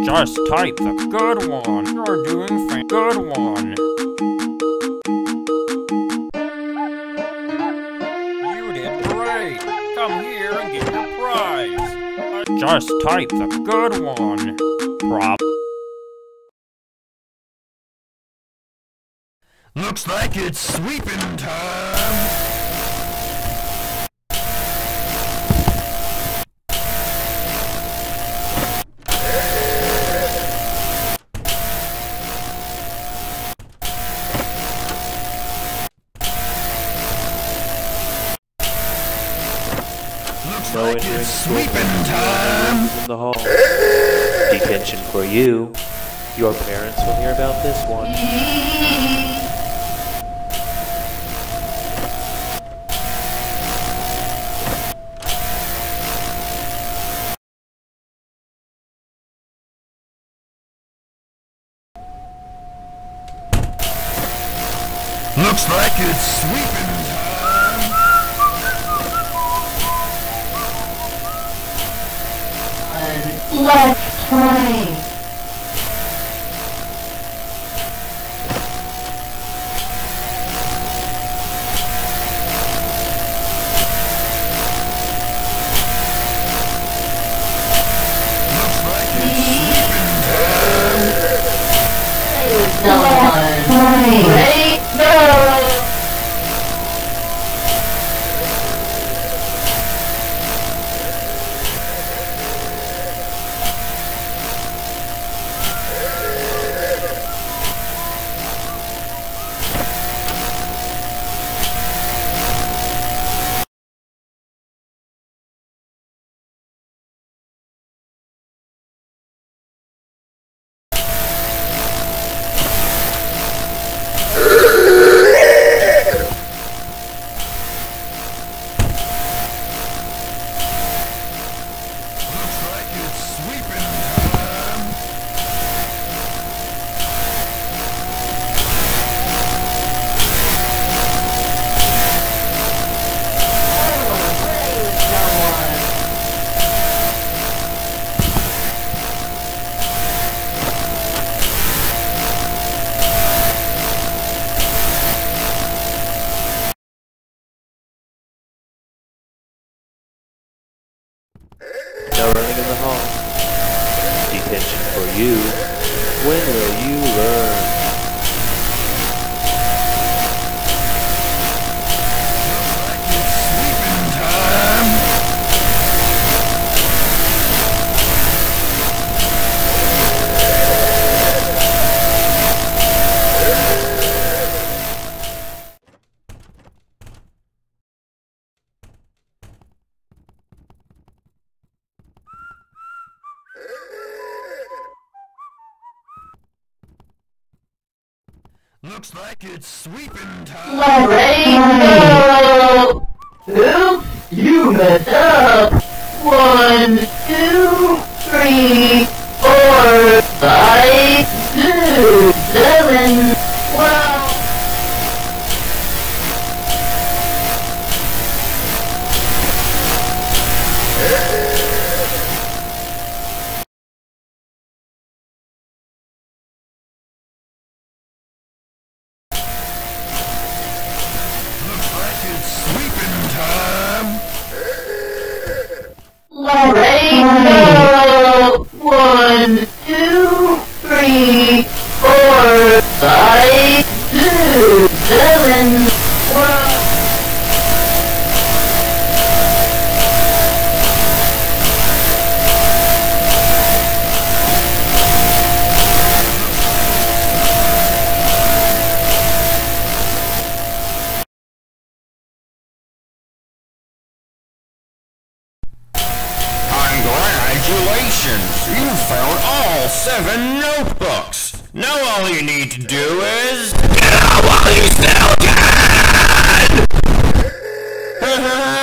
Just type the good one. You're doing good one. You did great. Come here and get your prize. Just type the good one. Looks like it's sweeping time. No entering sweeping time in the hall. Detention for you. Your parents will hear about this one. Looks like it's sweeping time. Let's play. Looks like it's sweeping time. Let's play. Ready? Go! No running in the hall. Detention for you. When will you learn? Looks like it's sweeping time. Looks like it's sweeping time. Ready? Go! Oops, you messed up. 1, 2, 3, 4, 5, 6, 7. Wow. Sweeping time. Ready? Go! 1, 2, 3, 4, 5, 6, 7. Wow. Congratulations! You found all 7 notebooks! Now all you need to do is... Get out while you still can!